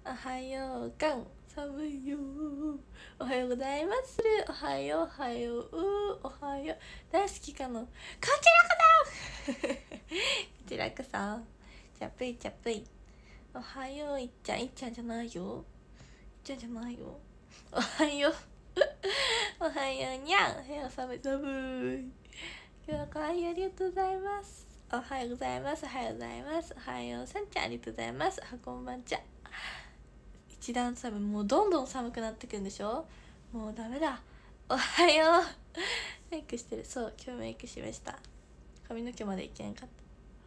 おはようかん寒いよ。おはようございます。おはようおはようおはよう。大好きかのこちらこそこちらこそチャプイチャプイ。おはよういっちゃん、いっちゃんじゃないよ、いっちゃんじゃないよ。おはようおはようにゃん。おはよう寒い寒い。今日は可愛いありがとうございます。おはようございます。おはようございます。おはようさんちゃんありがとうございます。こんばんちゃ。一段寒い。もうどんどん寒くなってくるんでしょ。もうダメだ。おはようメイクしてる。そう、今日メイクしました。髪の毛までいけなかった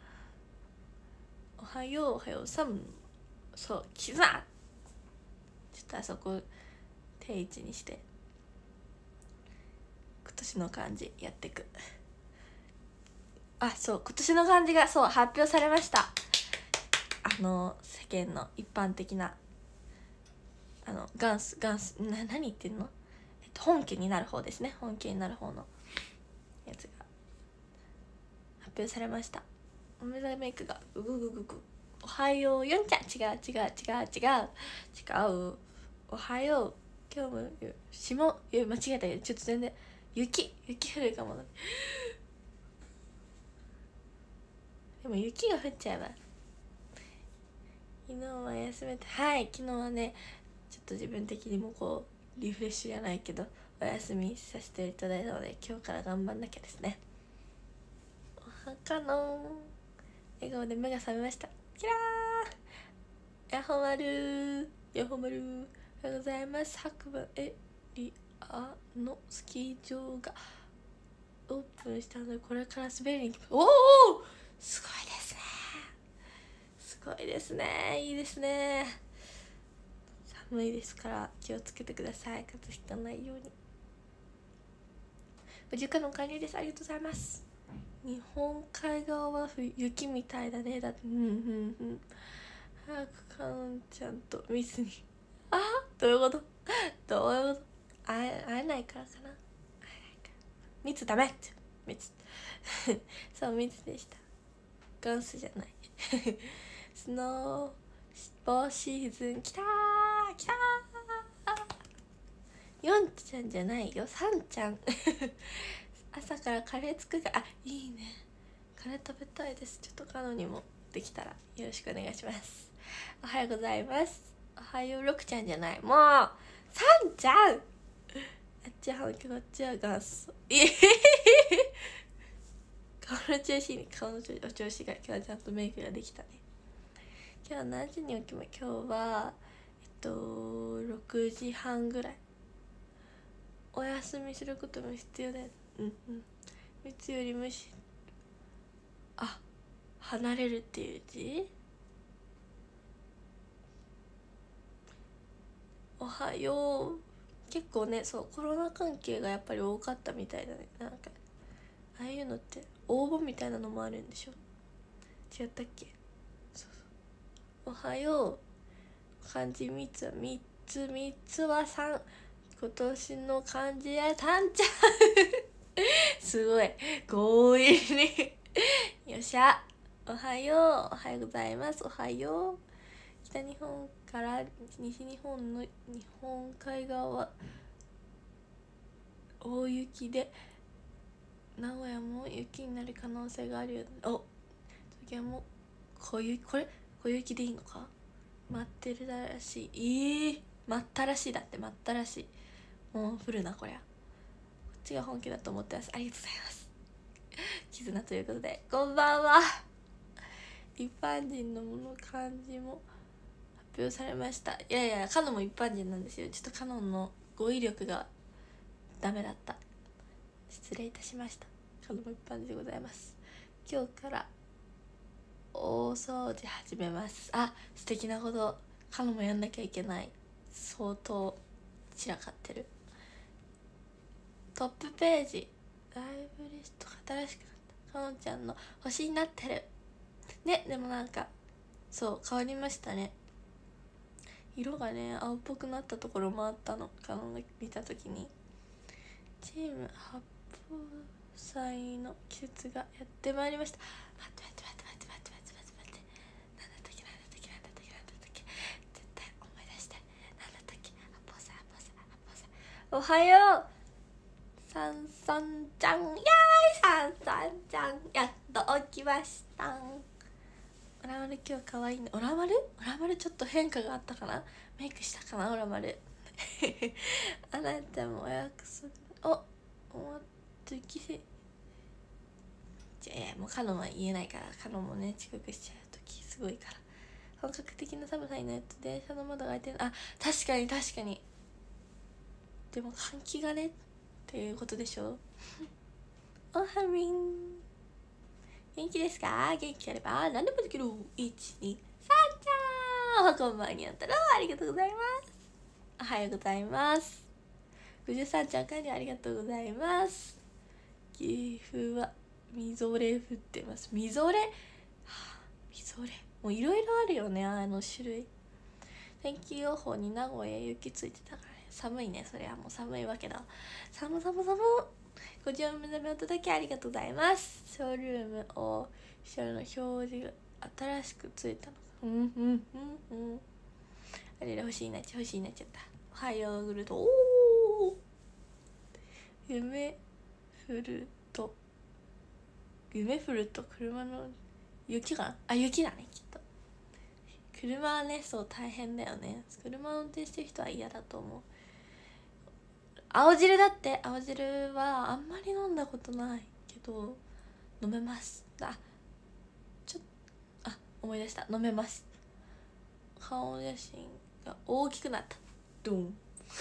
。おはようおはようさん。そう、キザちょっとあそこ定位置にして今年の漢字やってく。あ、そう今年の漢字がそう発表されました。世間の一般的な元祖何言ってんの、本家になる方ですね。本家になる方のやつが発表されました。お目覚めメイクがグググググ。おはようよんちゃん。違うおはよう。今日も霜、間違えたよ。ちょっと全然雪降るかも。でも雪が降っちゃえば。昨日は休めて、はい、昨日はねちょっと自分的にもこうリフレッシュじゃないけどお休みさせていただいたので、今日から頑張んなきゃですね。おはかの笑顔で目が覚めました。キラーやほまるやほまる。おはようございます。白馬エリアのスキー場がオープンしたのでこれから滑りに行きます。おおすごいですね、すごいですね、いいですね。寒いですから気をつけてください。風邪ひかないように。お時間の管理です。ありがとうございます。日本海側は雪みたいだね。だって早くかのんちゃんとミスにどういうこと会えないからかな。密ダメって密そう密でした。ガンスじゃないスノーボーシーズンきたーヨンちゃんじゃないよ、サンちゃん朝からカレー作るからいいね、カレー食べたいです。ちょっとカノにもできたらよろしくお願いします。おはようございます。おはようロクちゃんじゃない、もうサンちゃんあっちは本気こっちはガス顔の調子にお調子が今日はちゃんとメイクができたね。今日は何時に起きま今日は6時半ぐらい。お休みすることも必要だよ。いつより無視離れるっていう字。おはよう。結構ねそうコロナ関係がやっぱり多かったみたいだね。なんかああいうのって応募みたいなのもあるんでしょ。違ったっけ。そうおはよう漢字3つは3つは3。今年の漢字やたんちゃんすごい強引によっしゃ。おはようおはようございます。おはよう。北日本から西日本の日本海側は大雪で名古屋も雪になる可能性があるよ。東京も小雪でいいのか。待ってるだらしい。待ったらしいだって。待ったらしい。もう降るなこりゃ。こっちが本気だと思ってます。ありがとうございます。絆ということでこんばんは。一般人のもの漢字も発表されました。いやカノンも一般人なんですよ。ちょっとカノンの語彙力がダメだった。失礼いたしました。カノンも一般人でございます。今日から大掃除始めます。素敵なこと。カノンもやんなきゃいけない。相当散らかってる。トップページライブリストが新しくなった。カノンちゃんの星になってるね。でもなんかそう変わりましたね。色がね青っぽくなったところもあったの。カノンが見た時にチーム発泡祭の季節がやってまいりました。待ってなんだったっけ絶対思おはようさんさんちゃん、やーい、さんさんちゃん、やっと起きました。オラ丸今日かわいいね。オラ丸ちょっと変化があったかな、メイクしたかなオラ丸あなたもお約束、お待ってきて、じゃあもうカノンは言えないから、カノンもね遅刻しちゃう時すごいから。本格的な寒さになると電車の窓が開いてる。あ、確かにでも換気がねっていうことでしょおはみん、元気ですか？元気あれば何でもできる。1、2、さんちゃん、おはこんばんにあったらありがとうございます。おはようございます。53ちゃん管理ありがとうございます。岐阜はみぞれ降ってます。みぞれ、みぞれもういろいろあるよね、種類。天気予報に名古屋雪ついてたから、ね、寒いね。それはもう寒いわけだ。寒ご自由目覚めお届けありがとうございます。ショールームを後ろの表示が新しくついたの。あれで欲しいなっちゃった。おはようグルト、おー、夢降ると車の雪かなあ、雪だねきっと。車はね、そう大変だよね。車を運転してる人は嫌だと思う。青汁はあんまり飲んだことないけど飲めます。思い出した、飲めます。顔写真が大きくなった。ドン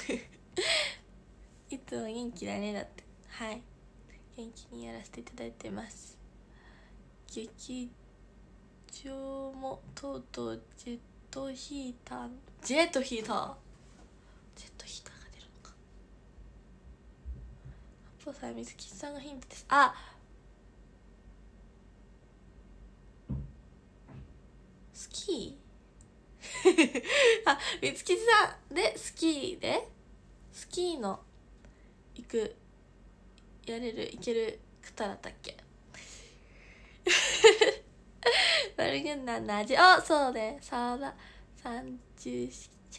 いつも元気だねだって。はい、元気にやらせていただいてます。劇場もとうとうジェットヒーターが出るのか。アポさん、水吉さんがヒントです。スキー水吉さんでスキーの行ける方だったっけバル軍団の味、そうね、沢田37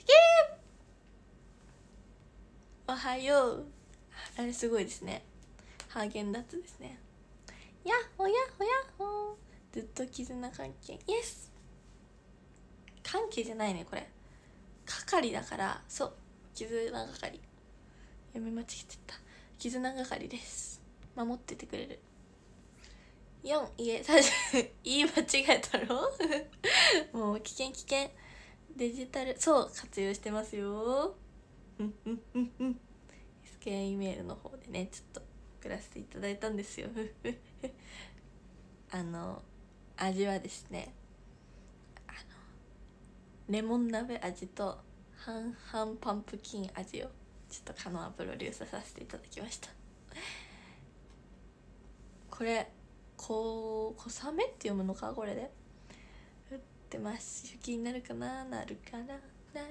おはよう。あれすごいですね、ハーゲンダッツですね。やっほやっほやっほ、ずっと絆関係、イエス。関係じゃないね、これ係だから。そう、絆係、読み間違えてた。絆係です。守っててくれる。4、言い間違えたろもう危険。デジタル、そう活用してますよ。SK メールの方でね、ちょっと送らせていただいたんですよ味はですね、レモン鍋味と半々パンプキン味をちょっとカノアプロデュースさせていただきました。これ小雨って読むのか、これで降ってます。雪になるかな、なるかな。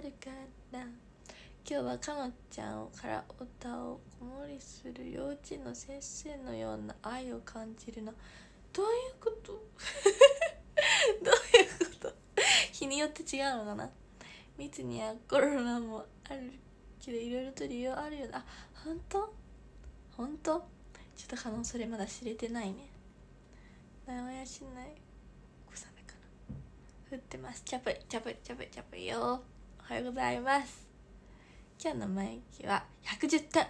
今日はかのちゃんからお歌を子守りする幼稚園の先生のような愛を感じるな。どういうこと日によって違うのかな。密にはコロナもあるけどいろいろと理由あるよな。ほんとちょっと可能それまだ知れてないね。名古屋市内小雨かな、降ってます。チャプリよ。おはようございます。今日の前行きは110点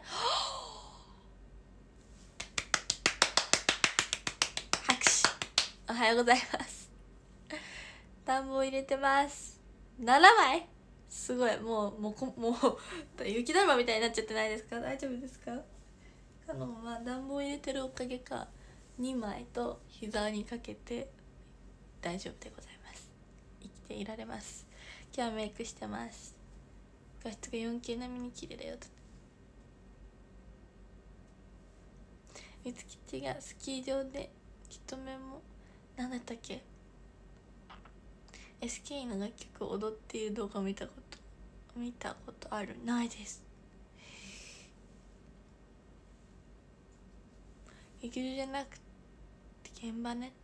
拍手。おはようございます。暖房入れてます。7枚すごい。もう雪だるまみたいになっちゃってないですか？大丈夫ですか？暖房入れてるおかげか2枚と膝にかけて大丈夫でございます。生きていられます。今日はメイクしてます。画質が 4K 並みに綺麗だよと。みつきちがスキー場で一目も何だったっけ、 SK の楽曲を踊っている動画を見たことある？ないです。劇場じゃなくて現場ね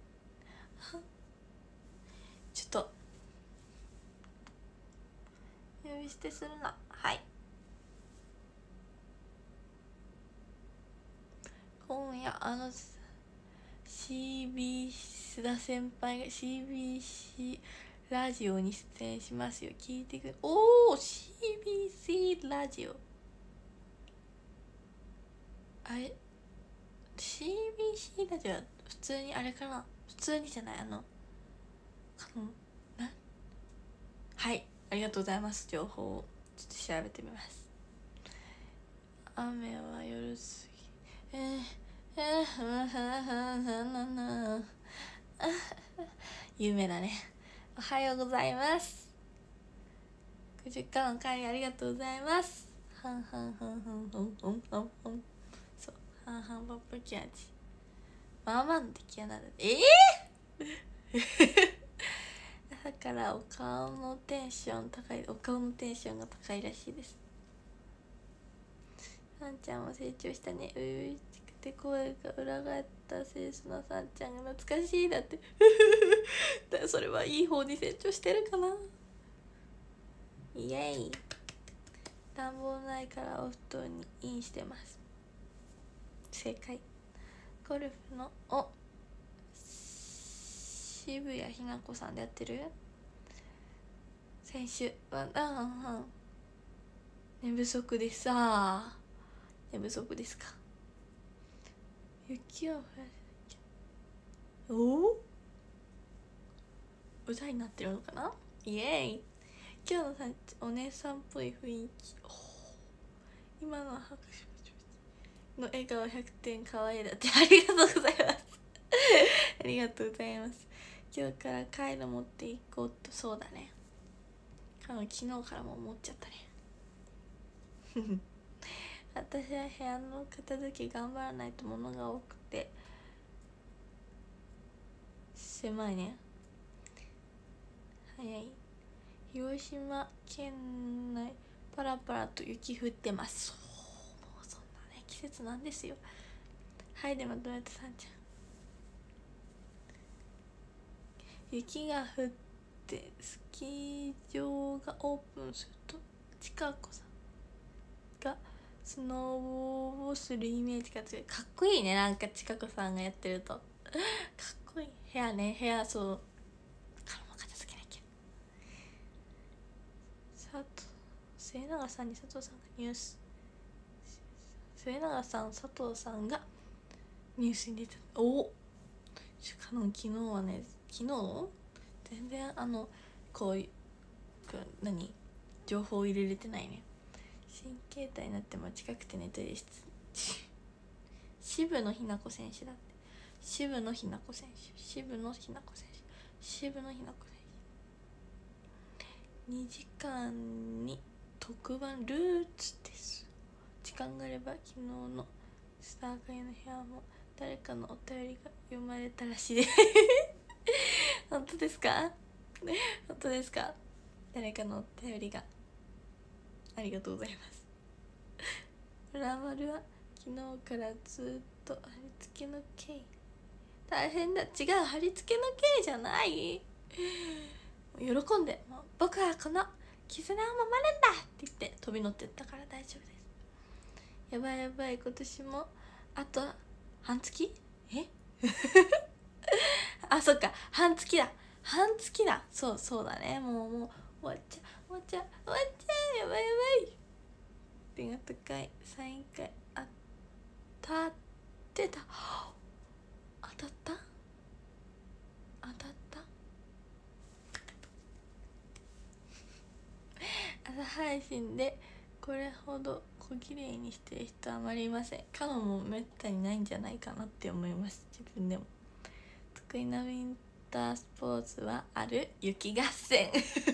ちょっと呼び捨てするな。はい、 の CB 須田先輩が CBC ラジオに出演しますよ、聞いてくれ。おー CBC ラジオ、あれ CBC ラジオは普通にあれかな、普通にじゃない、はい、ありがとうございます。情報をちょっと調べてみます。雨は夜過ぎ有名だね。おはようございます。50回の会ありがとうございます。はんはんはんはんはんはんはんはん、そう、はんはんパップキャッチ、まあまあの出来上がる。だからお顔のテンション高い、お顔のテンションが高いらしいです。さんちゃんも成長したね、うーしくて声が裏返った清楚なさんちゃんが懐かしいだってだ、それはいい方に成長してるかな。イエイ。暖房ないからお布団にインしてます。正解。ゴルフの渋谷ひな子さんでやってる選手は寝不足でさ、寝不足ですか。雪を降らせなきゃ、歌になってるのかな。イエーイ。今日のさんお姉さんっぽい雰囲気、今の拍手の笑顔100点可愛いだって、ありがとうございますありがとうございます。今日からカイロ持っていこうと。そうだね、昨日からも思っちゃったね私は部屋の片付け頑張らないと物が多くて狭いね。早い。広島県内パラパラと雪降ってます。そう、もうそんなね季節なんですよ。はいでまとめたさんちゃん、雪が降ってスキー場がオープンするとちかこさんがスノーボーをするイメージが強い。かっこいいね、なんかちかこさんがやってるとかっこいい。部屋ね、部屋、そうからも片付けなきゃ。末永さんに佐藤さんがニュース、末永さん佐藤さんがニュースに出た。おしかも昨日はね、昨日全然こういう何情報を入れれてないね。新形態になっても近くてねトイレ室渋野日向子選手だって。渋野日向子選手、渋野日向子選手、渋野日向子選手。2時間に特番ルーツです。時間があれば昨日のスター街の部屋も誰かのお便りが読まれたらしいです本当ですか本当ですか。誰かのお便りが、ありがとうございます裏丸は昨日からずっと貼り付けの刑、大変だ。違う、貼り付けの刑じゃない。喜んで、もう僕はこの絆を守るんだって言って飛び乗ってったから大丈夫です。やばいやばい、今年もあと半月あ、そっか、半月だ、半月だ。そうだね、もう終わっちゃう、やばいやばい。手が高いサイン会当たってた。当たった朝配信でこれほど小綺麗にしてる人はあまりいません。カノもめったにないんじゃないかなって思います、自分でも。得意なウィンタースポーツはある？雪合戦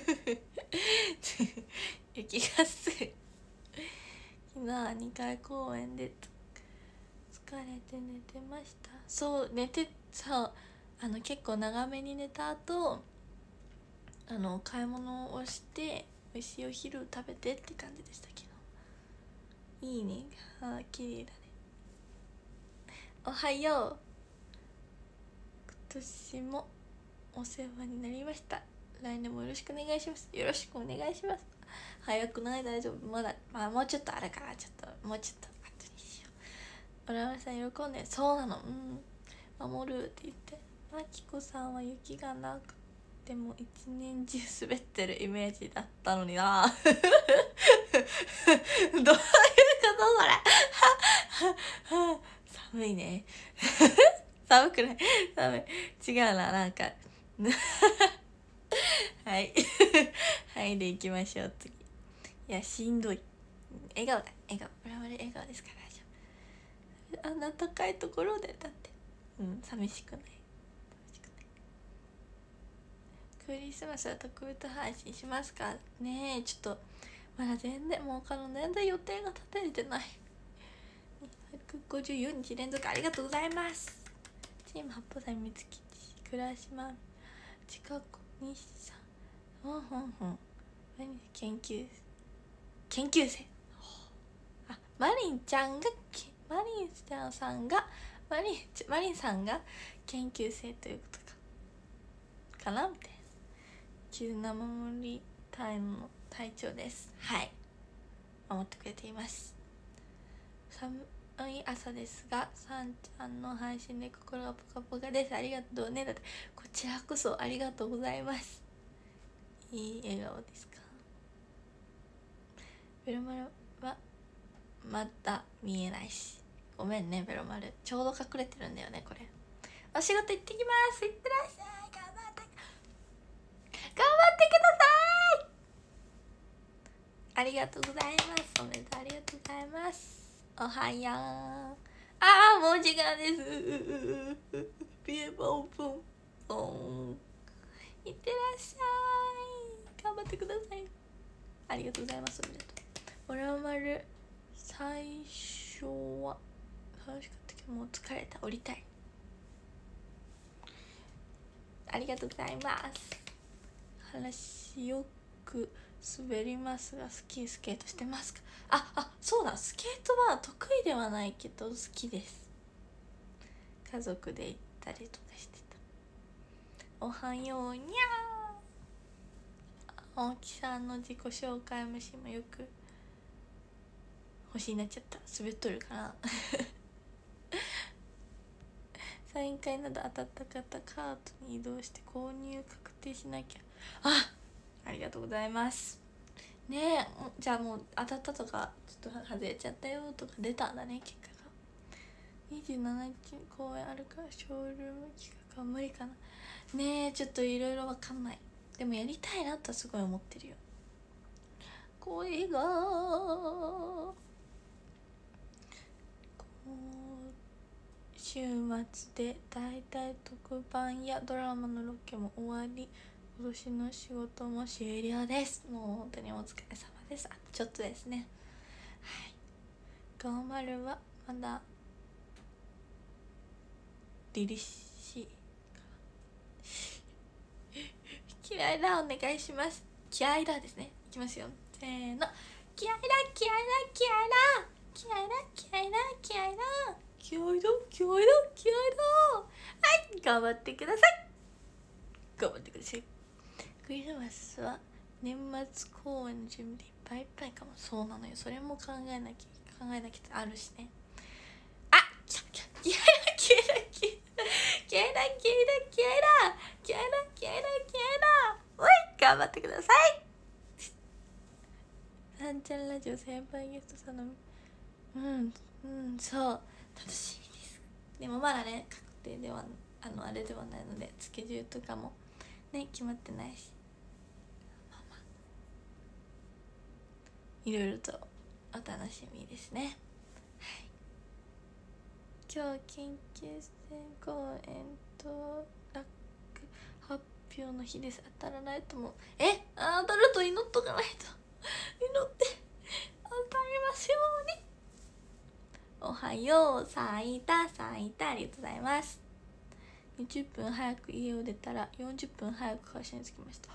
雪合戦昨日は2回公演で疲れて寝てました。そう寝て、そう結構長めに寝た後買い物をして美味しいお昼を食べてって感じでしたけど、いいね、綺麗だね。おはよう、今年もお世話になりました。来年もよろしくお願いします。よろしくお願いします。早くない？大丈夫？まだもうちょっとあるから、ちょっともうちょっと後にしよ浦村さん喜んで、そうなの、守るって言って。まきこさんは雪がなくても一年中滑ってるイメージだったのになどういうことそれ寒いね寒くない寒い、違うな、なんかはいはいでいきましょう。次、いやしんどい、笑顔だ、笑顔、我々笑顔ですから大丈夫。あんな高いところでだって、寂しくない、クリスマスは特別配信しますかね。ちょっとまだ全然もう全然予定が立てれてない。154日連続ありがとうございます。チーム八方斎みつき倉島近く西さん研究生、あ、マリンさんが研究生ということかなみたいな。絆守り隊の隊長です。はい、守ってくれています。寒い朝ですが、さんちゃんの配信で心がポカポカです。ありがとうね。だってこちらこそありがとうございます。いい笑顔ですか。ベロマルはまだ見えないし、ごめんねベロマル、ちょうど隠れてるんだよねこれ。お仕事行ってきます。いってらっしゃい。頑張ってください。ありがとうございます。おめでとう、ありがとうございます。おはよう。もう時間です。ピエポンポンポン。いってらっしゃい。頑張ってください。ありがとうございます。おめでとう。オラマル最初は楽しかったけどもう疲れた、降りたい。ありがとうございます。話よく滑りますがスケートしてますか。そうだ、スケートは得意ではないけど好きです。家族で行ったりとかしてた。おはようにゃー。大木さんの自己紹介虫もよく星になっちゃった。滑っとるかなサイン会など当たった方カートに移動して購入確定しなきゃ。ありがとうございますね。えじゃあもう当たったとかちょっと外れちゃったよとか出たんだね、結果が。27日公演あるからショールーム企画は無理かな。ねえちょっといろいろわかんない。でもやりたいなとはすごい思ってるよ。声が週末でだいたい特番やドラマのロケも終わり、今年の仕事も終了です。もう本当にお疲れ様です。ちょっとですね。はい。50はまだリリッシー嫌いだ、お願いします。嫌いだですね。いきますよ、せーの。嫌いだ嫌いだ嫌いだ嫌いだ嫌いだ嫌いだ嫌いだ嫌いだ嫌いだ。はい、頑張ってください。頑張ってください。クリスマスは年末公演の準備でいっぱいいっぱいかも。そうなのよ、それも考えなきゃあるしね。嫌いだおい、頑張ってください。さんちゃんラジオ先輩ゲストさんのそう楽しみです。でもまだね確定ではあれではないので、スケジュールとかもね決まってないし、いろいろとお楽しみですね。はい、今日緊急選公演とラック発表の日です。当たらないとも当たると祈っとかないと祈って当たりますように。おはよう、咲いたありがとうございます。20分早く家を出たら40分早く会社に着きました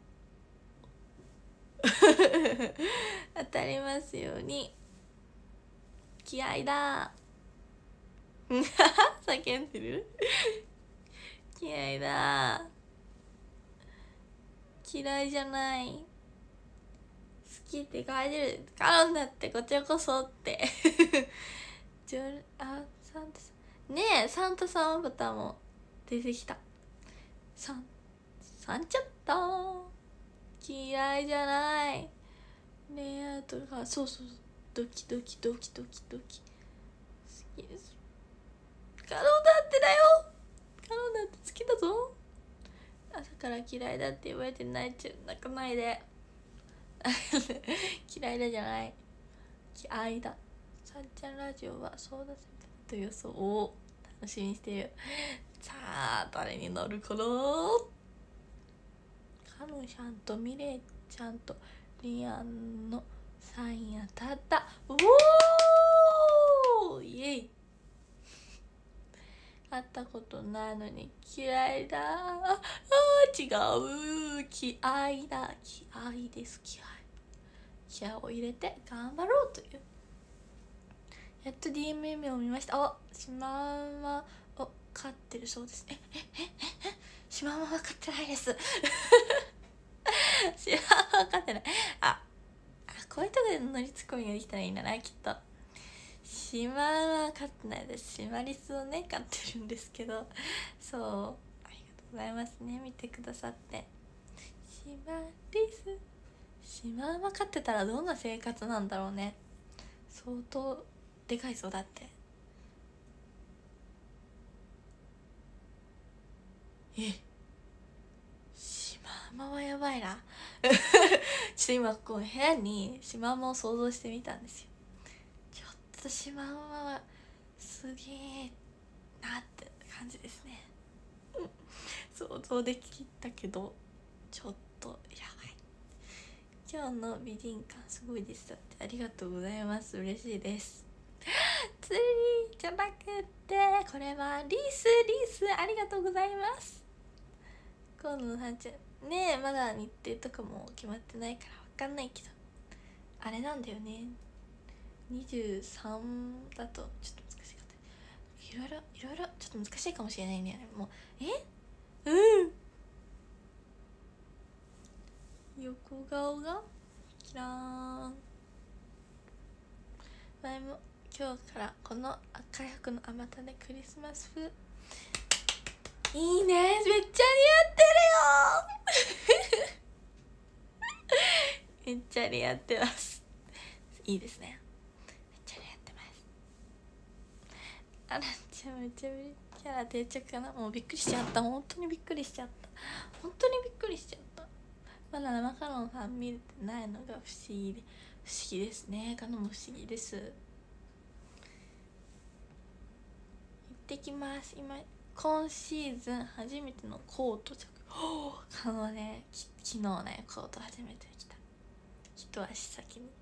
当たりますように。気合いだ叫んでる気合いだ。嫌いじゃない、好きって書いてるんだって、こちらこそってサンタさんねえ、サンタさんアバターも出てきた。サンチャッター嫌いじゃない。恋愛とか、そうドキドキ好きです。カノンだってだよ、カノンだって好きだぞ。朝から嫌いだって言われて泣かないで嫌いだじゃない、嫌いだ。さんちゃんラジオはそうだと予想を楽しみにしている。さあ誰になるかな。カノンちゃんとミレイちゃんとリアンのサイン当たった。おーイエイ。会ったことないのに嫌いだ。違う、嫌いだ。嫌いです。気合を入れて頑張ろうという。やっと DMM を見ました。シマウマを飼ってるそうです。シマウマは飼ってないですシマウマは飼ってない。こういうとこで乗りツッコミができたらいいんだな、きっと。シマウマは飼ってないです。シマリスをね飼ってるんですけど、そう、ありがとうございますね、見てくださって。シマリス、シマウマ飼ってたらどんな生活なんだろうね。相当でかいそうだって。シマウマはやばいなちょっと今こう部屋にシマウマを想像してみたんですよ。ちょっとシマウマはすげえなって感じですね想像できたけどちょっとやばい。今日の美人感すごいです。だってありがとうございます、嬉しいですツリーじゃなくてこれはリースありがとうございます。今度のさんちゃんねえ、まだ日程とかも決まってないから分かんないけど、あれなんだよね、23だとちょっと難しかった。いろいろちょっと難しいかもしれないね。もう横顔がキラーン。前も今日からこの赤い服のあまたでクリスマス風いいね、めっちゃ似合ってるよめっちゃ似合ってます。いいですね、めっちゃ似合ってます。あらちゃんめっちゃキャラ定着かな。もうびっくりしちゃった、本当にびっくりしちゃった、本当にびっくりしちゃった。まだ生カノンさん見れてないのが不思議ですね。カノンも不思議です。行ってきます。今シーズン初めてのコート着カノンね、昨日ねコート初めて着た、一足先に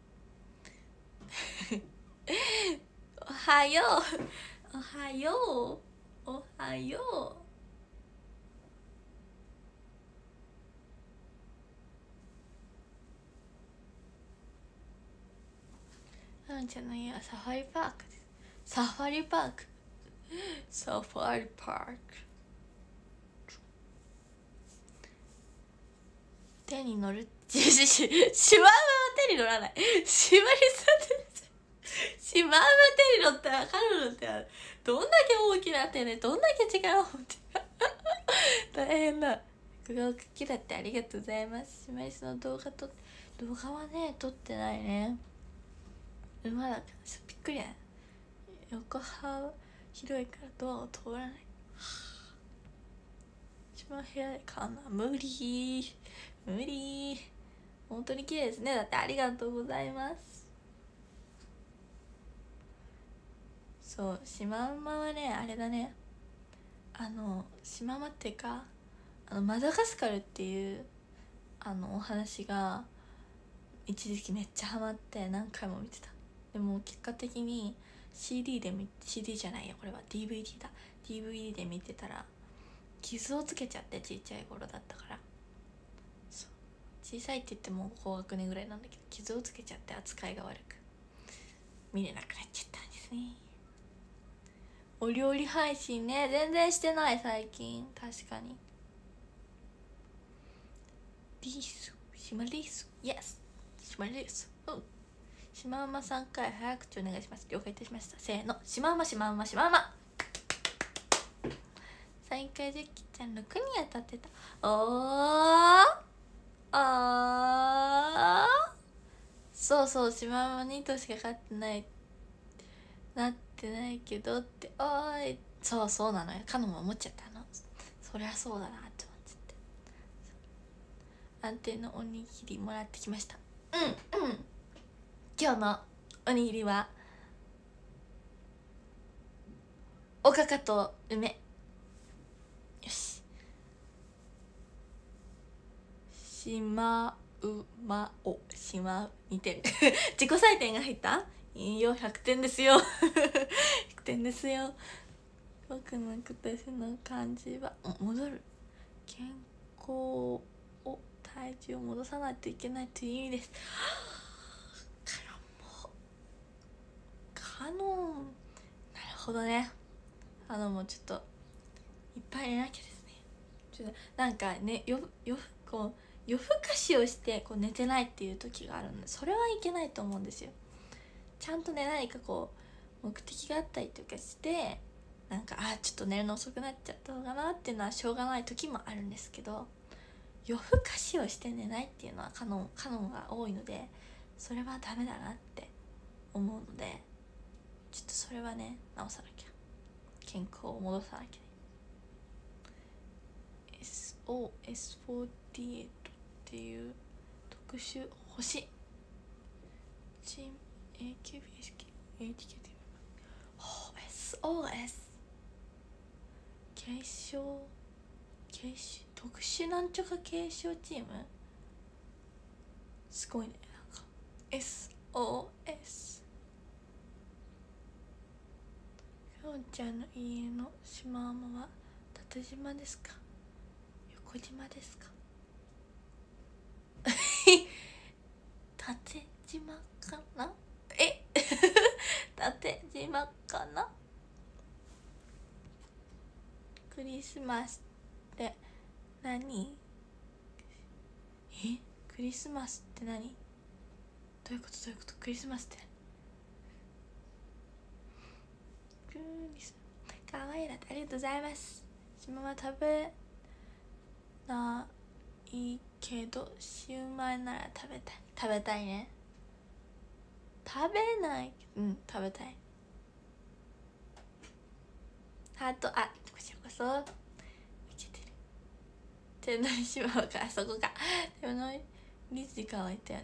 おはようおはようおはよう。あんちゃんの家はサファリパークです。サファリパーク手に乗るシマウマは手に乗らない。シマリスシマウマ手に乗って分かるのって、どんだけ大きな手でどんだけ力を持って大変だ。動画好きだってありがとうございます。シマリスの動画はね撮ってないね。馬だからびっくりや。横幅広いからドアを通らない。一番部屋で買うのは無理。本当に綺麗ですね。だってありがとうございます。そうシマウマはねあれだね、シマウマっていうかマダガスカルっていうお話が一時期めっちゃハマって何回も見てた。でも結果的に CD じゃないよこれは DVD だ。 DVD で見てたら傷をつけちゃって、ちっちゃい頃だったから。そう小さいって言っても高学年ぐらいなんだけど傷をつけちゃって扱いが悪く見れなくなっちゃったんですね。お料理配信ね全然してない最近。確かにシマリス Yes シマリスしまうま3回早口お願いします。了解いたしました。せーの、しまうましまうましまうま。再会じきちゃん6に当たってた。そうそう、しまうま2としか勝ってないなってないけどってそうそうなのよ。カノも思っちゃったの。そりゃそうだなって思っちゃって、安定のおにぎりもらってきました。今日のおにぎりはおかかと梅。よし、しまうまをしまう2点自己採点が入った。いいよ、100点ですよ100点ですよ。僕の私の漢字は戻る。健康を、体重を戻さないといけないという意味です。カノン、なるほどね。もうちょっといっぱい寝なきゃですね。ちょっとなんかね、夜更かしをして寝てないっていう時があるので、それはいけないと思うんですよ。ちゃんとね、何か目的があったりとかして、なんかちょっと寝るの遅くなっちゃったのかなっていうのはしょうがない時もあるんですけど、夜更かしをして寝ないっていうのはカノンが多いので、それはダメだなって思うので、ちょっとそれはね、直さなきゃ。健康を戻さなきゃね。SOS48 っていう特殊星チーム AKBSKHKTSOS 継承特殊なんちゃか継承チーム、すごいね。なんか SOS。 きょんちゃんの家のシマウマは縦島ですか横島ですか縦島かな縦島かな。クリスマスって何？クリスマスって何？どういうことクリスマスってかわいいなって。ありがとうございます。しまは食べないけどシューマイなら食べたいね。食べない食べたい。ハート、こちらこそいけてる。手のしまうか、そこか。手のリズかわいたよね。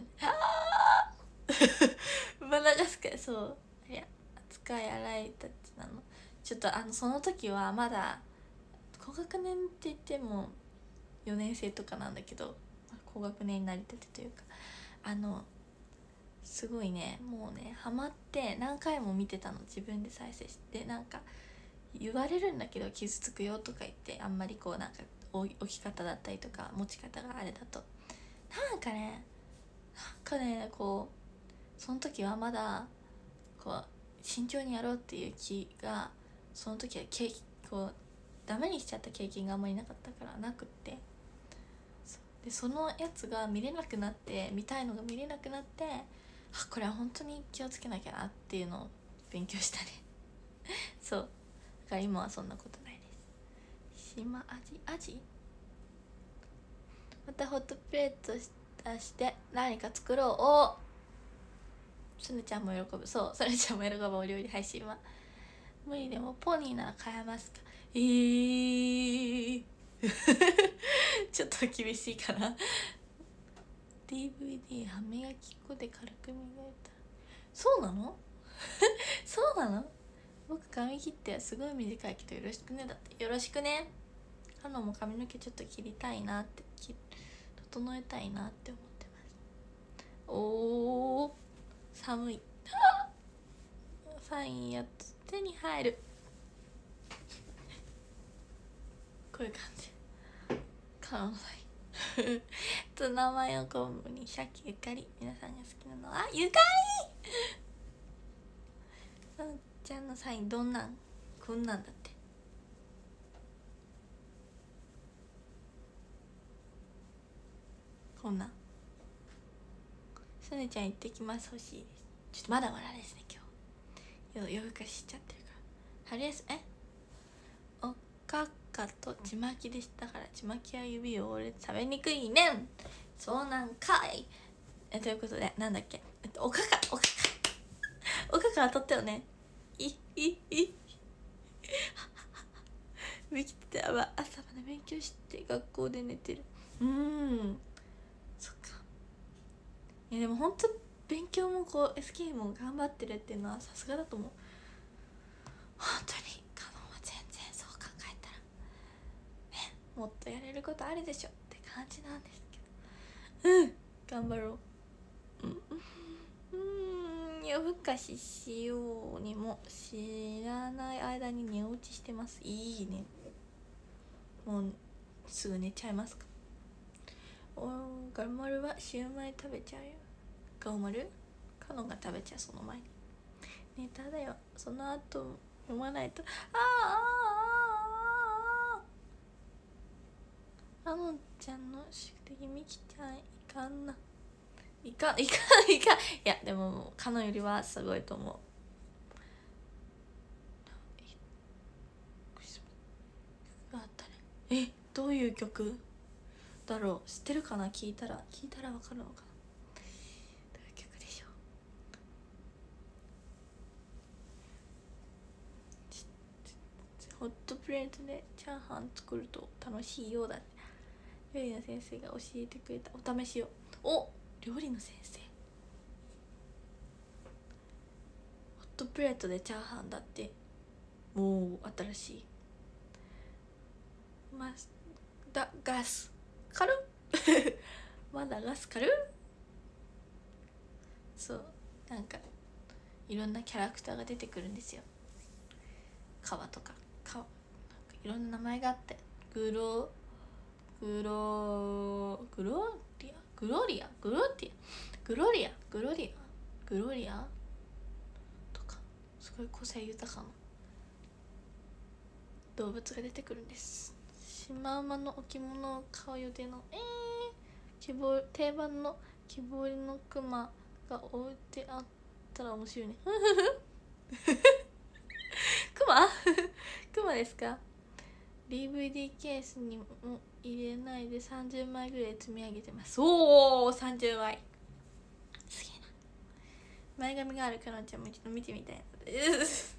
マダガスカル、そう、いや扱い荒いたちなの。ちょっとその時はまだ高学年って言っても4年生とかなんだけど、高学年になりたてというか、すごいね、もうねハマって何回も見てたの。自分で再生して、なんか言われるんだけど傷つくよとか言って、あんまりなんか置き方だったりとか持ち方があれだとなんかねその時はまだ慎重にやろうっていう気が、その時はダメにしちゃった経験があんまりなかったからなくって、でそのやつが見れなくなって、見たいのが見れなくなって、これは本当に気をつけなきゃなっていうのを勉強したねそうだから今はそんなことないです。島アジまたホットプレートして何か作ろう。すねちゃんも喜ぶ。そう、すねちゃんも喜ぶお料理配信は。無理でもポニーなら買えますか。ちょっと厳しいかなDVD 歯磨き粉で軽く磨いた。そうなのそうなの。僕髪切ってすごい短いけどよろしくね。だってよろしくね。カノも髪の毛ちょっと切りたいなって、整えたいなって思ってます。寒いサインやつ手に入る。こういう感じ。関西ツナマヨ昆布に鮭ゆかり。皆さんが好きなのはゆかり。さんちゃんのサインどんなんこんなんだって。こんなん。すねちゃん行ってきます欲しいです。 ちょっとまだまだですね今日夜更かししちゃってるから春休みおかかとちまきでしたからちまきは指を折れて食べにくいねんそうなんかいということでなんだっけおかか当たったよねミキテは朝まで勉強して学校で寝てるそっかいやでも本当勉強もこう SK も頑張ってるっていうのはさすがだと思う本当にカノンは全然そう考えたらねもっとやれることあるでしょって感じなんですけど頑張ろう夜更かししようにも知らない間に寝落ちしてますいいねもうすぐ寝ちゃいますかガルマルはシューマイ食べちゃうよガオマルカノンが食べちゃうその前にネタだよその後読まないとカノンちゃんの宿敵ミキちゃんいかんないかんいやでもカノンよりはすごいと思うがあったねどういう曲だろう知ってるかな聞いたらわかるのかなどういう曲でしょうホットプレートでチャーハン作ると楽しいようだ料理の先生が教えてくれたお試しを料理の先生ホットプレートでチャーハンだってもう新しいガスカルまだガスカルそうなんかいろんなキャラクターが出てくるんですよ川とかなんかいろんな名前があってグロリアとかすごい個性豊かな動物が出てくるんですシマウマの置物を買う予定の定番の木彫りのクマが置いてあったら面白いねクマですか DVD ケースにも入れないで30枚ぐらい積み上げてます30枚すげえな前髪があるかのんちゃんも一度見てみたいので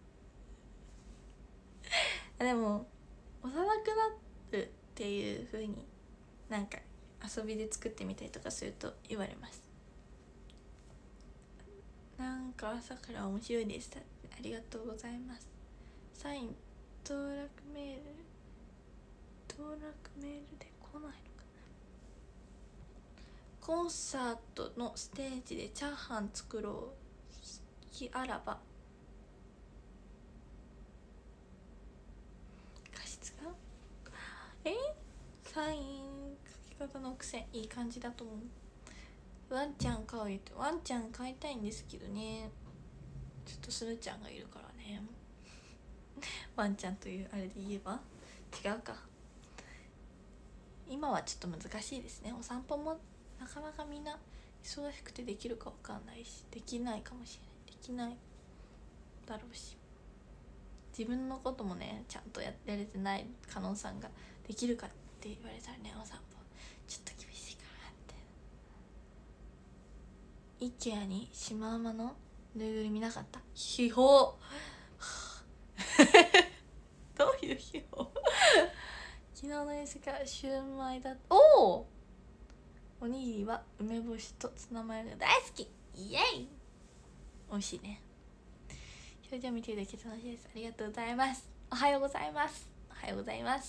でも幼くなるっていう風になんか遊びで作ってみたりとかすると言われますなんか朝から面白いでしたありがとうございますサイン登録メールで来ないのかなコンサートのステージでチャーハン作ろう好きあらば画質がサイン書き方の癖いい感じだと思うワンちゃん飼うってワンちゃん飼いたいんですけどねちょっとスヌちゃんがいるからねワンちゃんというあれで言えば違うか今はちょっと難しいですねお散歩もなかなかみんな忙しくてできるかわかんないしできないかもしれないできないだろうし自分のこともねちゃんとやれてないカノンさんができるかって言われたらねお散歩ちょっと厳しいかなってIKEAにシマウマのぬいぐるみなかった秘宝どういう秘宝昨日の夕食はシューマイだおにぎりは梅干しとツナマヨが大好きイエイ美味しいね表情見てるだけ楽しいですありがとうございますおはようございますおはよう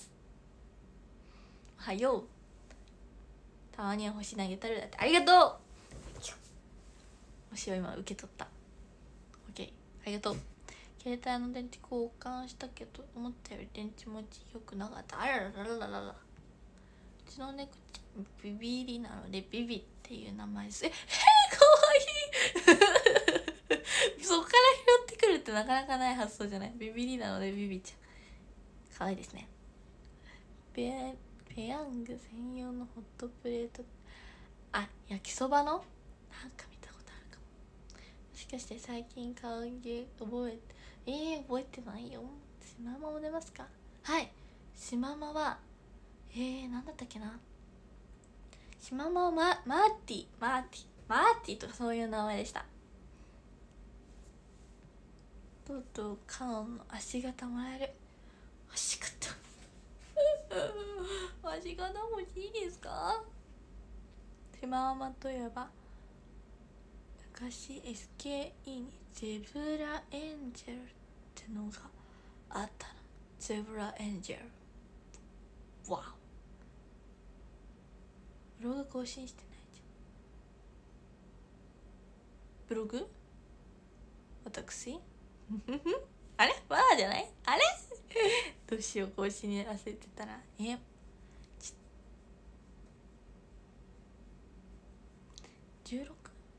たまには星投げたるだってありがとう星を今受け取った OK ありがとう携帯の電池交換したけど思ったより電池持ち良くなかったあららららららうちの猫ちゃんビビリなのでビビっていう名前ですかわいいそこから拾ってくるってなかなかない発想じゃないビビリなのでビビちゃんかわいいですねペヤング専用のホットプレート焼きそばのなんか見たことあるかもかして最近買うゲ覚えてないよ。シママも出ますか？はい、シママはなんだったっけな、シママはマーティとかそういう名前でした。とうとうカノンの足型もらえる。足型足型欲しいですか？シママといえば昔 SKE にゼブラエンジェルってのがあったの。ゼブラエンジェル、わお。ブログ更新してないじゃん。ブログ私あれわーじゃないあれどうしよう、更新に焦ってたら16ちゃ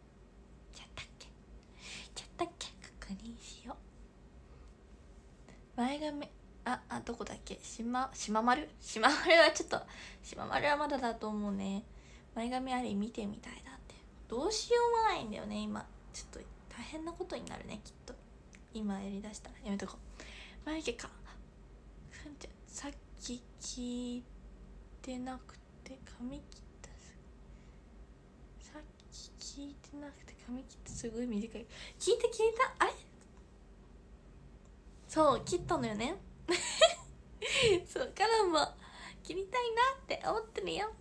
ったっけ確認しよう。前髪どこだっけ、しままるはちょっと、しままるはまだだと思うね。前髪あり見てみたいだって。どうしようもないんだよね今。ちょっと大変なことになるねきっと。今やりだしたらやめとこう。眉毛か。さっき聞いてなくて髪切ったさっき聞いてなくて髪切ってすごい短い。聞いたあれ、そう切ったのよねそうからも切りたいなって思ってるよ。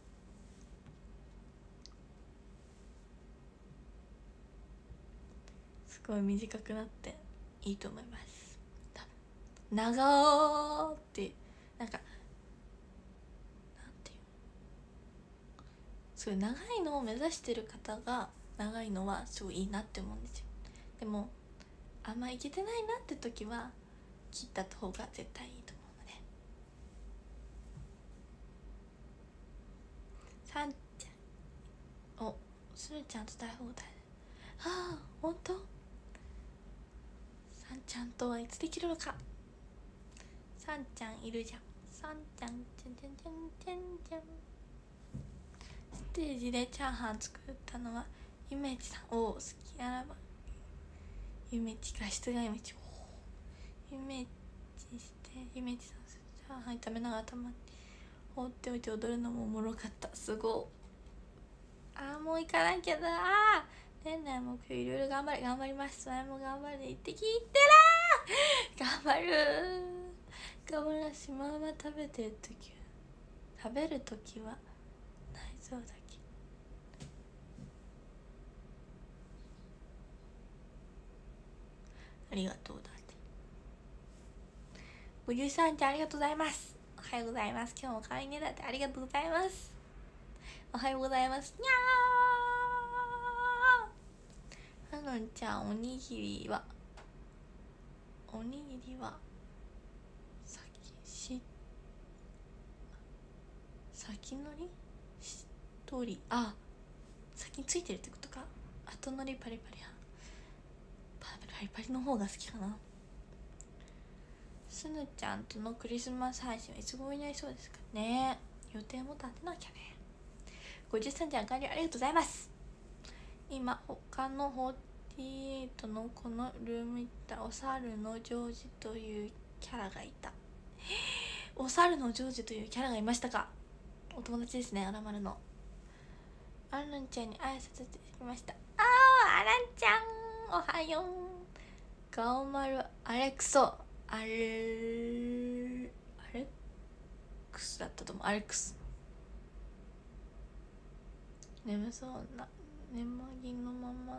すごい短くなっていいと思います。長ーってなんかなんていう、すごい長いのを目指してる方が長いのはすごいいいなって思うんですよ。でもあんまいけてないなって時は切った方が絶対いいと思うので。さんちゃん、お、するちゃんと大放題。はあ、ほんと？さんちゃんとはいつできるのか。さんちゃんいるじゃん。さんちゃんちゃんちゃんちゃんちゃんちゃん。ステージでチャーハン作ったのはゆめちさん。おお、好きあらばゆめち、画質がゆめち、ゆめちしてゆめちさんチャーハン炒めながらたまに放っておいて踊るのもおもろかった。すごい。もう行かなきゃだ。年内目標いろいろ頑張ります。前も頑張るで言って聞いてらー頑張るな。しまうま食べるときは内臓だけ。ありがとうだって。53ちゃんありがとうございます。おはようございます。今日も可愛いねだって。ありがとうございます。おはようございます。にゃーはのんちゃん、おにぎりは先乗りしっとり、先についてるってことか。後乗りパリパリの方が好きかな。すぬちゃんとのクリスマス配信はいつ頃になりそうですかね。予定も立てなきゃね。53ちゃん完了ありがとうございます。今他の48のこのルーム行ったお猿のジョージというキャラがいた。お猿のジョージというキャラがいましたか。お友達ですね。アラマルのアランちゃんに挨拶してきました。アランちゃんおはよう。ガオマルアレクスだったと思う。アレックス眠そうな眠りのまま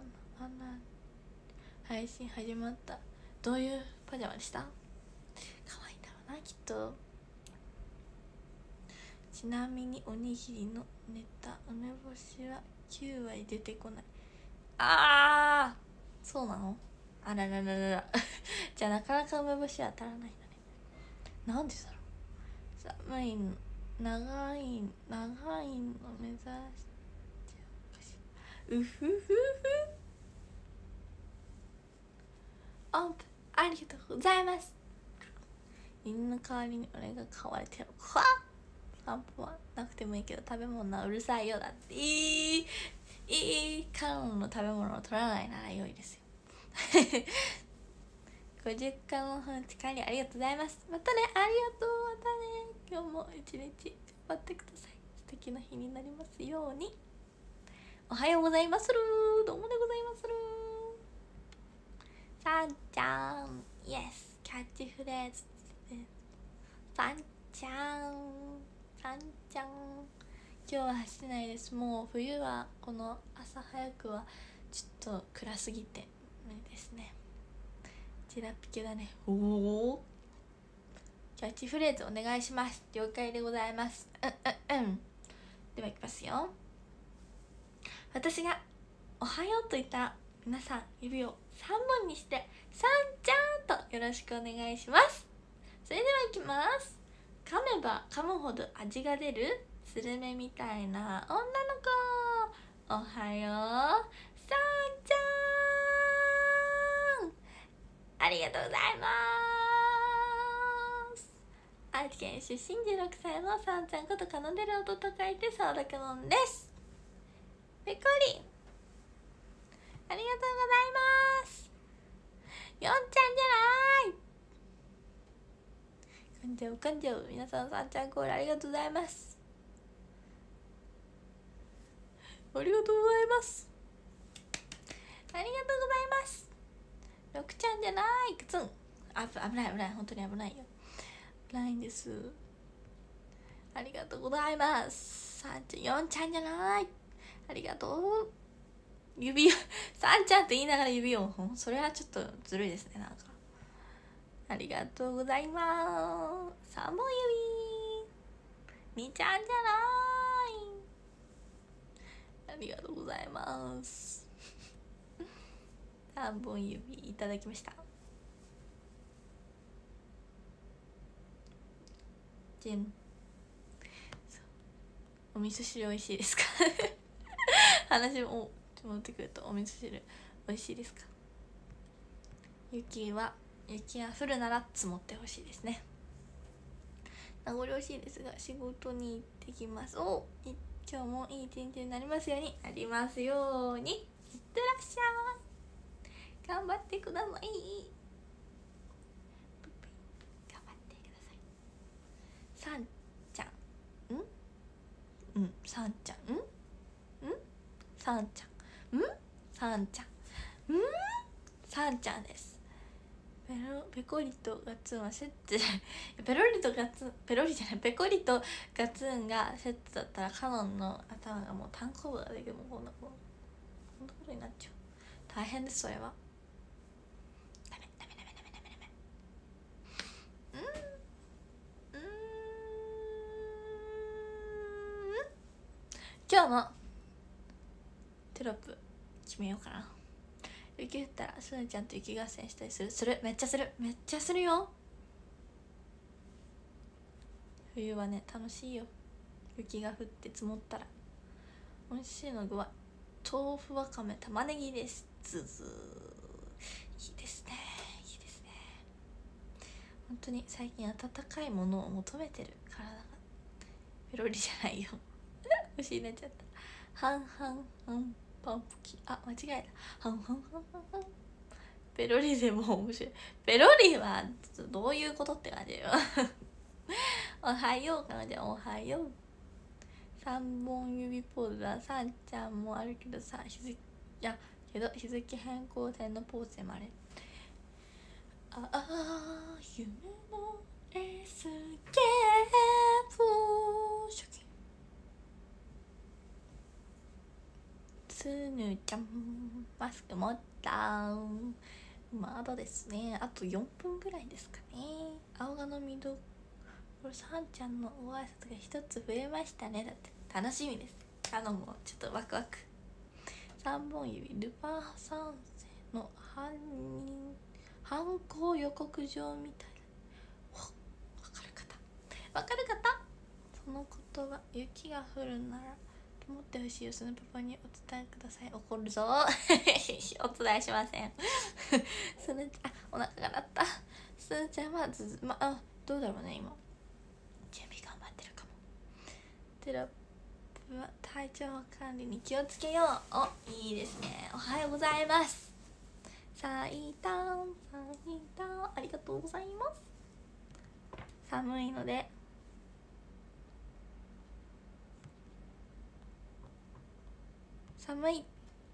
配信始まった。どういうパジャマでした？可愛いんだろうなきっと。ちなみにおにぎりのネタ梅干しは9割出てこない。そうなの？あらららららじゃあなかなか梅干しは当たらないんだね。なんでだろう。長いの目指してうふふふ。音符ありがとうございます。犬の代わりに俺が飼われてる。散歩はなくてもいいけど食べ物はうるさいよだって。カノンの食べ物を取らないなら良いですよ。 50回も本日管理ありがとうございます。またね、ありがとう。またね、今日も一日頑張ってください。素敵な日になりますように。おはようございまする。どうもでございまする。さんちゃん、イエス、キャッチフレーズです。さんちゃん、さんちゃん。今日は走ってないです。もう冬はこの朝早くはちょっと暗すぎて無理ですね。チラピケだね。おお。キャッチフレーズお願いします。了解でございます。ではいきますよ。私がおはようと言ったら皆さん指を3本にしてさんちゃんとよろしくお願いします。それではいきます。噛めば噛むほど味が出るスルメみたいな女の子、おはようさんちゃん、ありがとうございます。愛知県出身16歳のさんちゃんことカノデル音と書いて沢田くのんです。ペコリンありがとうございます。よんちゃんじゃない、噛んじゃう皆さん、さんちゃんコールありがとうございます。ありがとうございます。ありがとうございます。6ちゃんじゃない、くつん、危ない本当に危ないよ、危ないんです。ありがとうございます。3ちゃん4ちゃんじゃない、ありがとう。指3ちゃんって言いながら指を、それはちょっとずるいですね。なんかありがとうございます。3本指2ちゃんじゃない、ありがとうございます。3本指いただきました。お味噌汁美味しいですか話を持ってくると、お味噌汁美味しいですか。雪が降るなら積もってほしいですね。名残惜しいですが仕事に行ってきます。今日もいい一日になりますように、なりますように。いってらっしゃい、頑張ってください。頑張ってください。さんちゃんさんちゃんさんちゃんさんちゃんさんちゃんです。ペコリとガツンはセットペコリとガツンがセットだったらカノンの頭がもう単行部ができる、もうこんなことになっちゃう。大変です。それはダメ。今日のテロップ決めようかな。雪降ったらすずちゃんと雪合戦したりするめっちゃするよ。冬はね楽しいよ。雪が降って積もったら。美味しいの具は豆腐、わかめ、玉ねぎです。いいですね。本当に最近温かいものを求めてる体が。ペロリじゃないよ虫になっちゃった。半々パンプキン、間違えた。ペロリでも面白い。ペロリはどういうことって感じよおはようかな。じゃあおはよう。3本指ポーズはさんちゃんもあるけどさ、日付変更線のポーズでもあれ。夢のエスケープ初期つぬちゃんマスク持った。まだですね、あと4分ぐらいですかね。青髪の見どころ、さんちゃんのご挨拶が一つ増えましたね。だって楽しみです。もちょっとワクワク。3本指ルパン三世の犯行予告状みたいな。わかる方、その言葉、雪が降るならと思ってほしいよ。そのパパにお伝えください。怒るぞお伝えしませんお腹が鳴った。すずちゃんはどうだろうね。今準備頑張ってるかも。テロップは体調管理に気をつけよう。いいですね。おはようございます。 最短最短、ありがとうございます。寒いので寒い、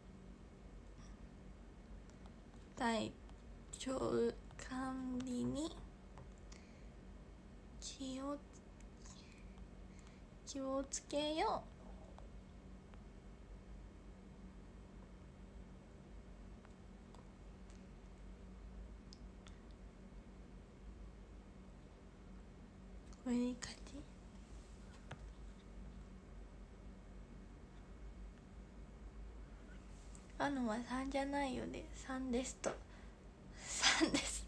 体調管理に気をつけよう。これいい感じ。あのは3じゃないよね、3ですと3です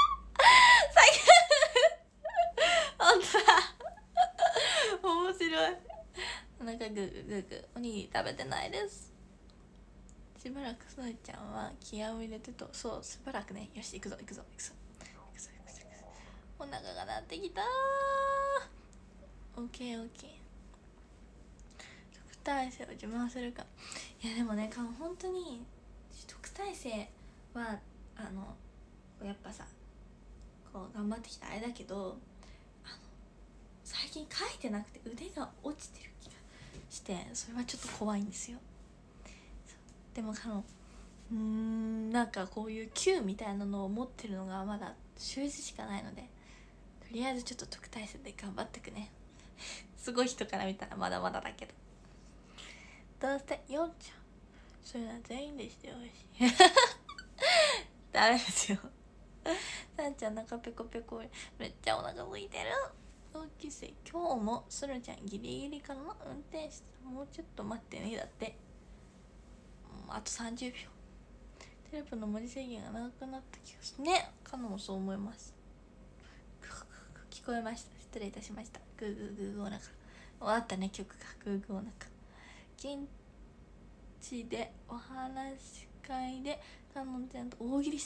ほんとだ面白い。お腹グーグーグーグー、おにぎり食べてないです。しばらくそーちゃんは気合を入れてと、そうしばらくね。よし行くぞ行くぞ行くぞ行くぞ行くぞ。お腹が鳴ってきたー。オッケーオッケー。特待生を自慢するか。いやでもね、本当に特待生はやっぱさ、こう頑張ってきたあれだけど、最近書いてなくて腕が落ちてる気がして、それはちょっと怖いんですよ。でもなんかこういう級みたいなのを持ってるのがまだ習字しかないので、とりあえずちょっと特待生で頑張ってくねすごい人から見たらまだまだだけど。どうして4ちゃんそれは全員でしてほしいダメですよさんちゃんお腹ペコペコ、めっちゃお腹空いてる。同級生今日もそらちゃんギリギリかな、運転手さんもうちょっと待ってねだって。あと30秒。テレポの文字制限が長くなった気がするね。カノもそう思います。聞こえました、失礼いたしました。グーグーグーグーお腹終わったね、曲がグーグーお腹。現地でお話し会でカノンちゃんと大喜利した。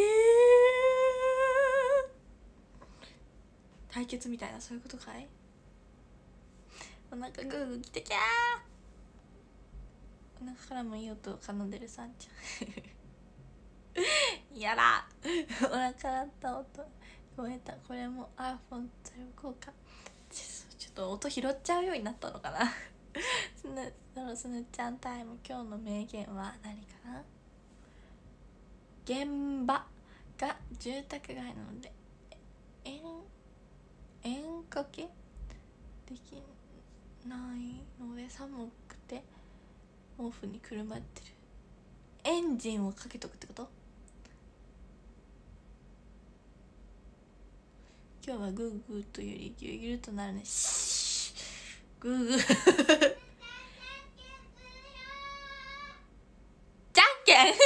対決みたいな、そういうことかい。お腹グーグーきてきゃー。お腹からもいい音を奏でるさんちゃんやだお腹からった音聞こえた。これも iPhone と効果。ちょっと音拾っちゃうようになったのかなすぬちゃんタイム。今日の名言は何かな。現場が住宅街なので円かけできないので寒くて毛布にくるまってる。エンジンをかけとくってこと。今日はグーグーというよりギュルギュルとなるね。グーグーじゃんけん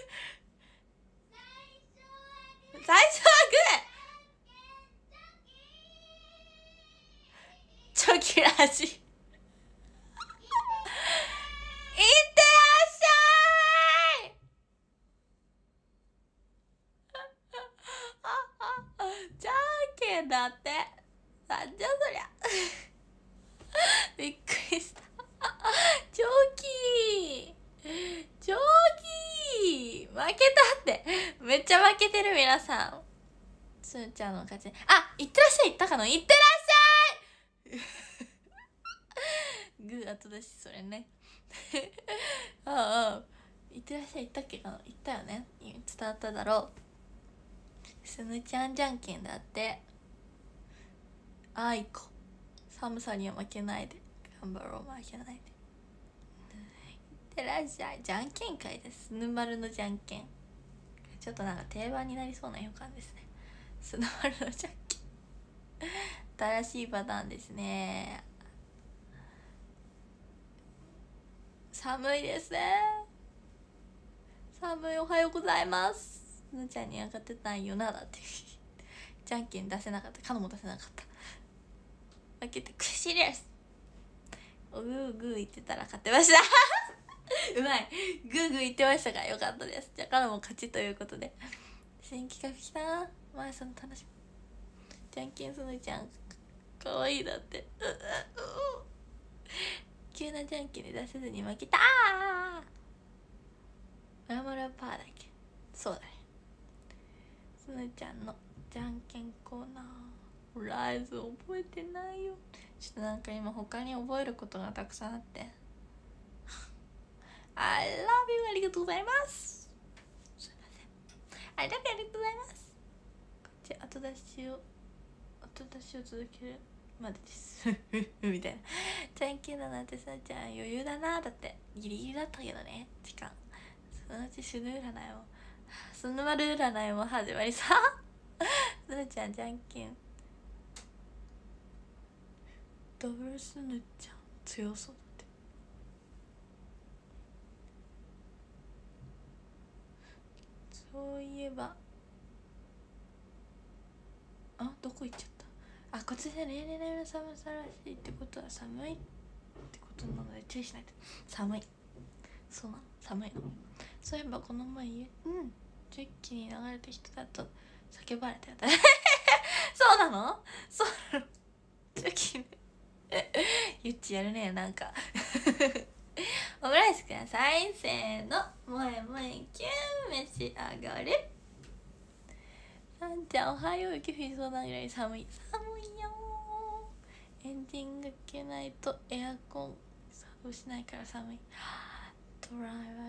最初はグーチョキラジいってらっしゃいじゃんけんだって。なんじゃそりゃびっくりしたチョキチョキ負けたって。めっちゃ負けてる皆さん。すーちゃんの勝ち。あ、いってらっしゃい言ったかな。いってらっしゃいグー後出しそれねああいってらっしゃい言ったっけかな。言ったよね。伝わっただろう。すぬちゃんじゃんけんだって。あいこ寒さには負けないで頑張ろう。負けないでいってらっしゃい。じゃんけん会です。すぬまるのじゃんけん。ちょっとなんか定番になりそうな予感ですね。すぬまるのじゃんけん新しいパターンですね。寒いですね。寒い。おはようございます。ぬちゃんに上がってたんよなだってじゃんけん出せなかった。カノも出せなかった。負けて悔しいです。おグーグー言ってたら勝ってましたうまい。グーグー言ってましたがよかったです。じゃあカノも勝ちということで新企画来たな。まあその楽しみ。じゃんけんすぬちゃんかわいいだって急なじゃんけんで出せずに負けたー。マラマラパーだっけ。そうだね。 ちゃんのじゃんけんコーナーライズ覚えてないよ。ちょっとなんか今他に覚えることがたくさんあってI love you ありがとうございます。すいません I love you ありがとうございます。こっち後出しを続けるまでですみたいな。じゃんけんだなんてさちゃん余裕だな。だってギリギリだったけどね時間。そのうちスヌーマル占いも始まりさスヌちゃんじゃんけんダブルスヌちゃん強そうだって。そういえばどこ行っちゃった。こっちで例年並みの寒さらしいってことは寒いってことなので注意しないと。寒い。そうなの、寒いの。そういえばこの前ジェッキに流れた人だと叫ばれたよそうなの。そうなの。ジェッキねゆっちやるねなんかオムライスください。せーの、もえもえキュン召し上がれ。なんちゃんおはよう。雪降りそうなぐらい寒いよ。エンディングけないとエアコン作動しないから寒い。ドラ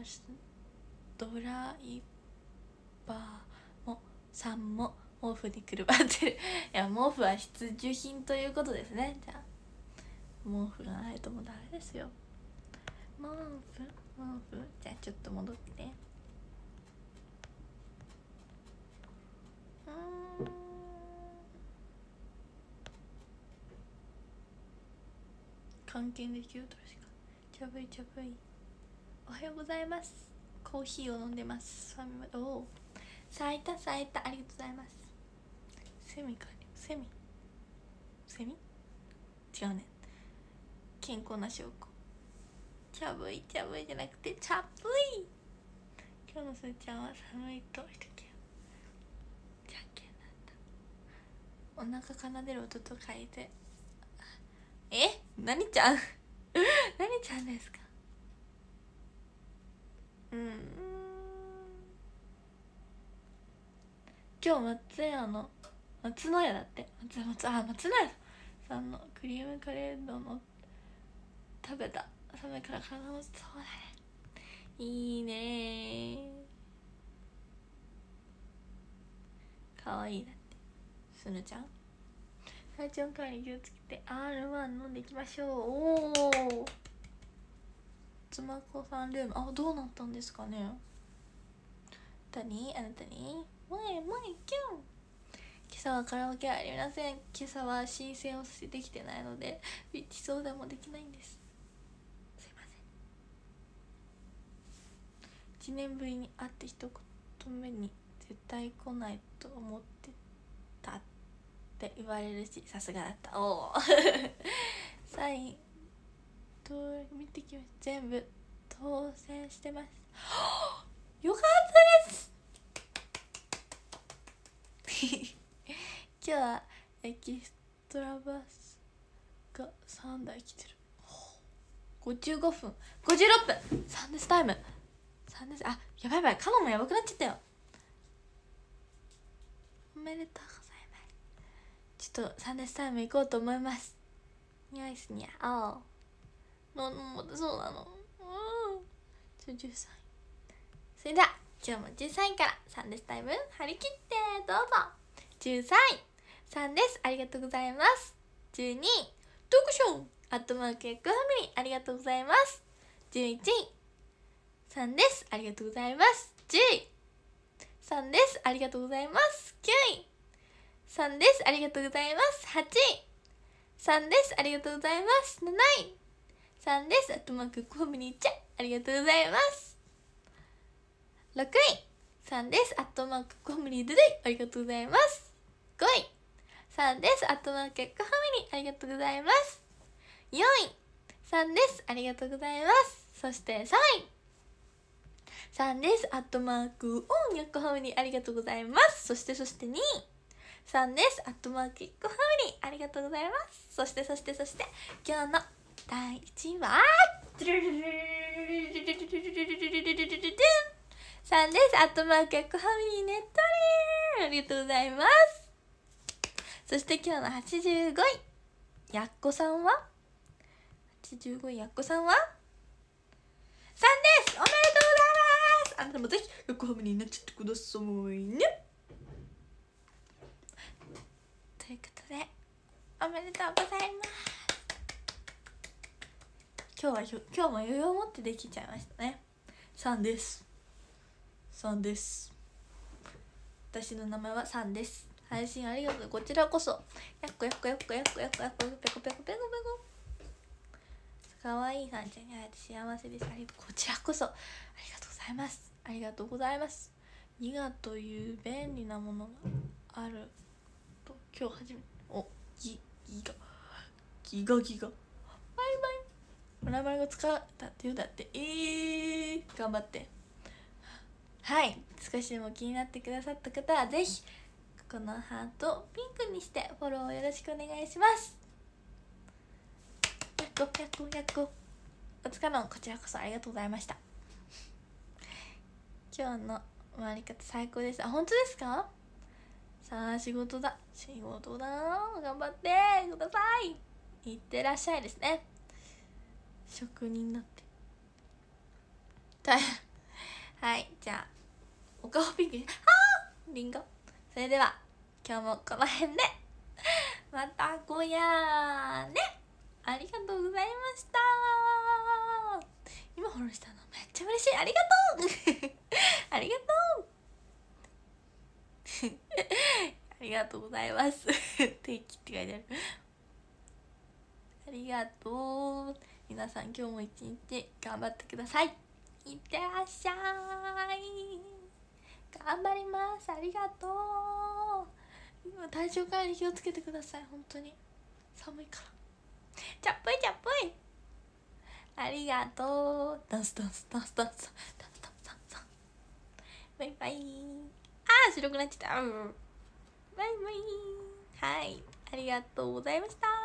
イバーもさんも毛布にくるまってる。いや毛布は必需品ということですね。じゃあ毛布がないともうダメですよ。毛布じゃあちょっと戻ってね。関係できるとしか。ちゃぶいおはようございます。コーヒーを飲んでます。おお咲いたありがとうございます。セミ違うね。健康な証拠。ちゃぶいじゃなくてチャプイ。今日のすーちゃんは寒いと一時じゃんけんだった。お腹奏でる音と書いて何ちゃん何ちゃんですか。今日松の家だって。松の家さんのクリームカレーの食べた。寒いから体もそうだね。いいねかわいいだってすぬちゃん。体調管理気をつけて R1 飲んでいきましょう。おおつまこさんルームどうなったんですかね。あなたにもえキュン。今朝はカラオケありません。今朝は申請をできてないのでウィッチ相談もできないんです。すいません。1年ぶりに会って一言目に絶対来ないと思ってたって言われるしさすがだった。おおサイン見てきました。全部当選してますよかったです今日はエキストラバスが3台来てる。55分56分サンデスタイムやばいカノンもやばくなっちゃったよ。おめでとうございます。ちょっとサンデスタイム行こうと思います。ニャイスニャそうなの13位。それでは今日も13位からサンデスタイム張り切ってどうぞ。13位さんです。ありがとうございます。12位読書アットマークエッグファミリーありがとうございます。11位さんです。ありがとうございます。10位さんです。ありがとうございます。9位さんです。ありがとうございます。8位さんです。ありがとうございます。7位さんです。アットマークエッグファミリーちゃありがとうございます。6位さんです。アットマークエッグファミリードゥデイありがとうございます。5位さんです。アットマークエッグファミリーありがとうございます。4位さんです。ありがとうございます。そして3位さんです。アットマークオンエッグファミリーありがとうございます。そして2位さんです。アットマークエッグファミリーありがとうございます。そして今日の第1位はさんです。アットマークエッグファミリーネットリーありがとうございます。そして今日の85位やっこさんは85位やっこさんは3です。おめでとうございます。あなたもぜひ横浜になっちゃってくださいね。ということでおめでとうございます。今日も余裕を持ってできちゃいましたね。3です。3です。私の名前は3です。配信ありがとう。こちらこそやっこやっこやっこやっこやっこやっこペコペコペコペコ。かわいいさんちゃんに会えて幸せです。ありがとう。こちらこそありがとうございます。ありがとうございます。ギガという便利なものがあると今日初めて。おギガバイバイ。お名前が使ったって言うだって。頑張って。はい、少しでも気になってくださった方はぜひこのハートをピンクにしてフォローをよろしくお願いします。やっこお疲れのこちらこそありがとうございました。今日の回り方最高です。あ、本当ですか？さあ仕事だ頑張ってください。いってらっしゃいですね。職人になってはい、じゃあお顔ピンクにリンゴ。それでは今日もこの辺でまたごやね。ありがとうございました。今フォローしたのめっちゃ嬉しい。ありがとうありがとうありがとうございます定期って書いてある。ありがとう。皆さん今日も一日頑張ってください。いってらっしゃい。頑張ります。ありがとう。今体調管理気をつけてください。本当に寒いから。チャップイありがとう。ダンスバイバイ。白くなっちゃった。バイバイ。はい、ありがとうございました。